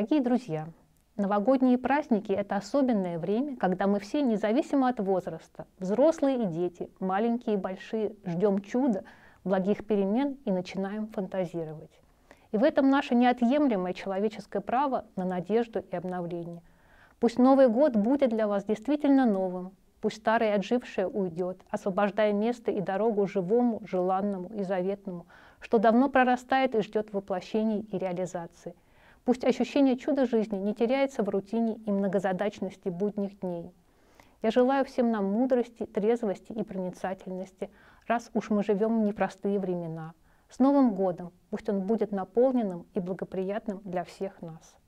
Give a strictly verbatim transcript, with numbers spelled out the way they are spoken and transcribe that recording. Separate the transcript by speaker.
Speaker 1: Дорогие друзья, новогодние праздники – это особенное время, когда мы все, независимо от возраста, взрослые и дети, маленькие и большие, ждем чуда, благих перемен и начинаем фантазировать. И в этом наше неотъемлемое человеческое право на надежду и обновление. Пусть Новый год будет для вас действительно новым, пусть старое отжившее уйдет, освобождая место и дорогу живому, желанному и заветному, что давно прорастает и ждет воплощения и реализации. Пусть ощущение чуда жизни не теряется в рутине и многозадачности будних дней. Я желаю всем нам мудрости, трезвости и проницательности, раз уж мы живем в непростые времена. С Новым годом! Пусть он будет наполненным и благоприятным для всех нас.